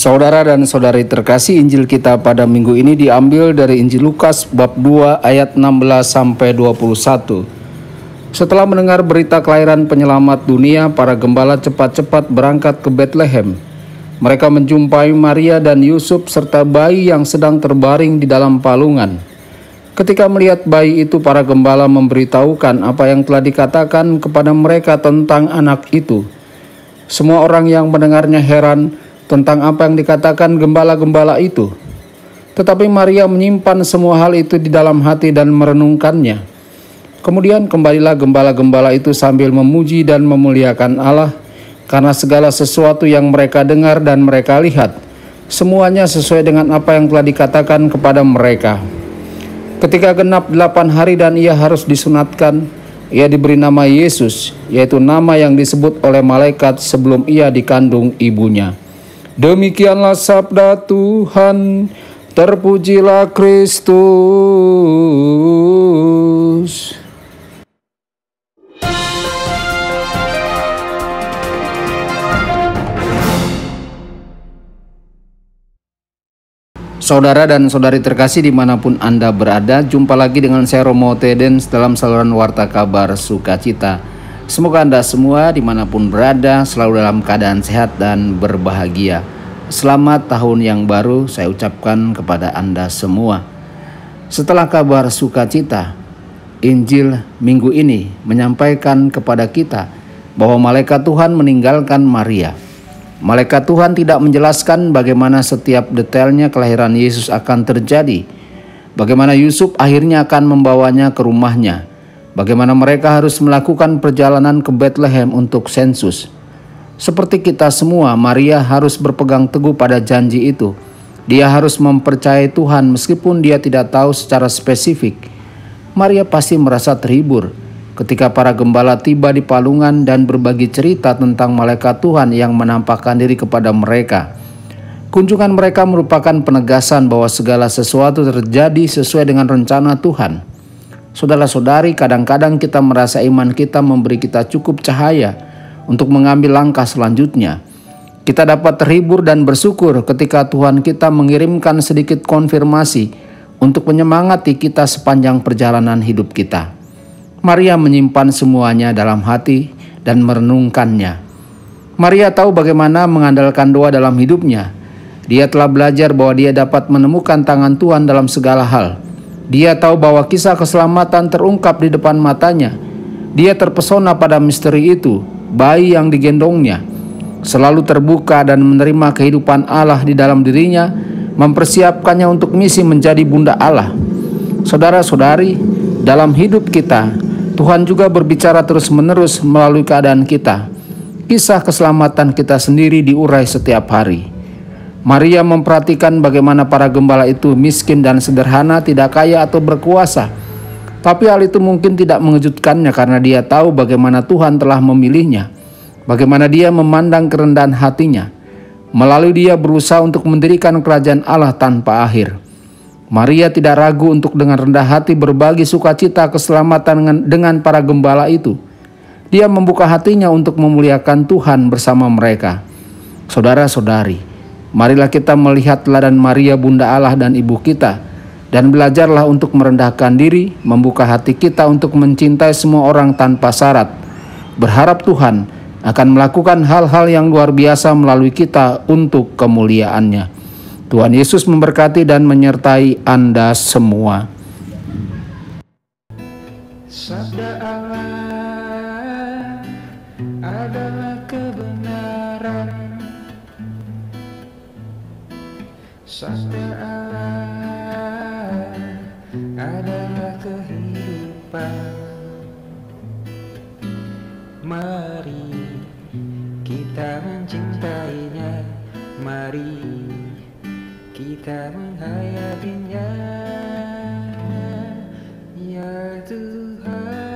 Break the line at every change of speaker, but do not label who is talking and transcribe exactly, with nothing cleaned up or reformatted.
Saudara dan saudari terkasih, Injil kita pada minggu ini diambil dari Injil Lukas bab dua ayat enam belas sampai dua puluh satu. Setelah mendengar berita kelahiran penyelamat dunia, para gembala cepat-cepat berangkat ke Betlehem. Mereka menjumpai Maria dan Yusuf serta bayi yang sedang terbaring di dalam palungan. Ketika melihat bayi itu, para gembala memberitahukan apa yang telah dikatakan kepada mereka tentang anak itu. Semua orang yang mendengarnya heran tentang apa yang dikatakan gembala-gembala itu. Tetapi Maria menyimpan semua hal itu di dalam hati dan merenungkannya. Kemudian kembalilah gembala-gembala itu sambil memuji dan memuliakan Allah karena segala sesuatu yang mereka dengar dan mereka lihat, semuanya sesuai dengan apa yang telah dikatakan kepada mereka. Ketika genap delapan hari dan ia harus disunatkan, ia diberi nama Yesus, yaitu nama yang disebut oleh malaikat sebelum ia dikandung ibunya. Demikianlah sabda Tuhan, terpujilah Kristus. Saudara dan saudari terkasih dimanapun Anda berada, jumpa lagi dengan saya Romo Tedens dalam saluran Warta Kabar Sukacita. Semoga Anda semua dimanapun berada selalu dalam keadaan sehat dan berbahagia. Selamat tahun yang baru saya ucapkan kepada Anda semua. Setelah kabar sukacita, Injil minggu ini menyampaikan kepada kita bahwa malaikat Tuhan meninggalkan Maria. Malaikat Tuhan tidak menjelaskan bagaimana setiap detailnya kelahiran Yesus akan terjadi, bagaimana Yusuf akhirnya akan membawanya ke rumahnya, bagaimana mereka harus melakukan perjalanan ke Betlehem untuk sensus. Seperti kita semua, Maria harus berpegang teguh pada janji itu. Dia harus mempercayai Tuhan meskipun dia tidak tahu secara spesifik. Maria pasti merasa terhibur ketika para gembala tiba di palungan dan berbagi cerita tentang malaikat Tuhan yang menampakkan diri kepada mereka. Kunjungan mereka merupakan penegasan bahwa segala sesuatu terjadi sesuai dengan rencana Tuhan. Saudara-saudari, kadang-kadang kita merasa iman kita memberi kita cukup cahaya untuk mengambil langkah selanjutnya. Kita dapat terhibur dan bersyukur ketika Tuhan kita mengirimkan sedikit konfirmasi untuk menyemangati kita sepanjang perjalanan hidup kita. Maria menyimpan semuanya dalam hati dan merenungkannya. Maria tahu bagaimana mengandalkan doa dalam hidupnya. Dia telah belajar bahwa dia dapat menemukan tangan Tuhan dalam segala hal. Dia tahu bahwa kisah keselamatan terungkap di depan matanya. Dia terpesona pada misteri itu, bayi yang digendongnya, selalu terbuka dan menerima kehidupan Allah di dalam dirinya, mempersiapkannya untuk misi menjadi bunda Allah. Saudara-saudari, dalam hidup kita, Tuhan juga berbicara terus-menerus melalui keadaan kita. Kisah keselamatan kita sendiri diurai setiap hari. Maria memperhatikan bagaimana para gembala itu miskin dan sederhana, tidak kaya atau berkuasa. Tapi hal itu mungkin tidak mengejutkannya karena dia tahu bagaimana Tuhan telah memilihnya. Bagaimana dia memandang kerendahan hatinya. Melalui dia berusaha untuk mendirikan kerajaan Allah tanpa akhir. Maria tidak ragu untuk dengan rendah hati berbagi sukacita keselamatan dengan, dengan para gembala itu. Dia membuka hatinya untuk memuliakan Tuhan bersama mereka. Saudara-saudari, marilah kita melihat teladan Maria Bunda Allah dan Ibu kita, dan belajarlah untuk merendahkan diri, membuka hati kita untuk mencintai semua orang tanpa syarat. Berharap Tuhan akan melakukan hal-hal yang luar biasa melalui kita untuk kemuliaan-Nya. Tuhan Yesus memberkati dan menyertai Anda semua.
Sabda Allah adalah kebenaran. Sabda Allah adalah kehidupan. Mari kita mencintainya, mari kita menghayatinya, ya Tuhan.